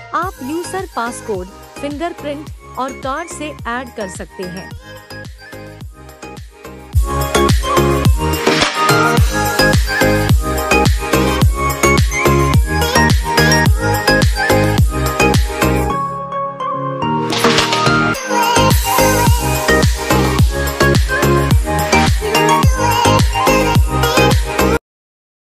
आप user passcode, fingerprint और card से ऐड कर सकते हैं।